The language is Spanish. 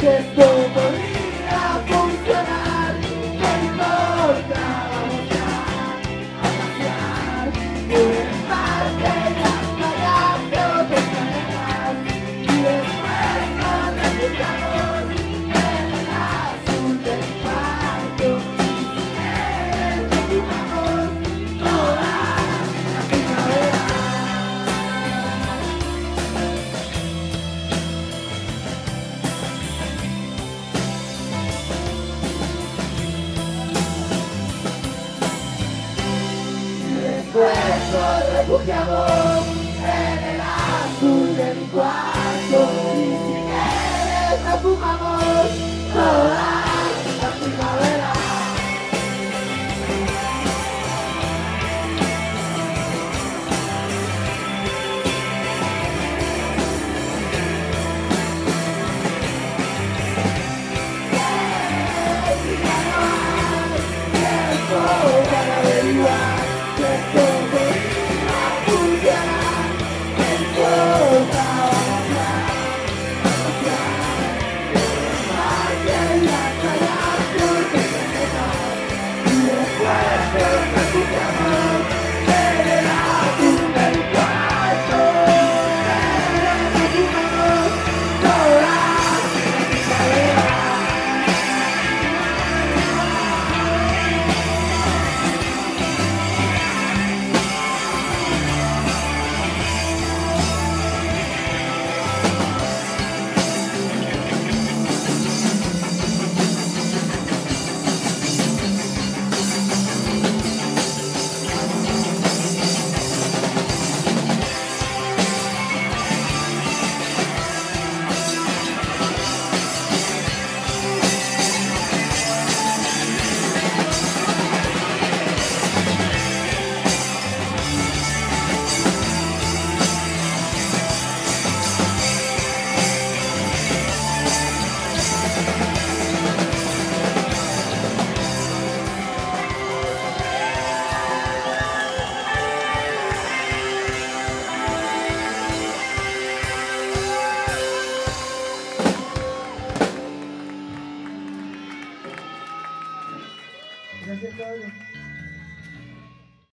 que esto podría funcionar. No importa, vamos ya a pasear por el parque y las playas de otros planetas. Y después nos refugiamos en el azul del parto. Y si quieres nos fumamos toda la primavera. Después nos refugiamos en el azul de mi cuarto. Y si quieres nos fumamos toda la primavera. Tiempo para averiguar que esto podría funcionar. No importa, vamos ya a pasear por el parque y las playas de otros planetas. Y después nos refugiamos en el azul del cuarto. Nos fumamos toda la primavera. Gracias, Pablo.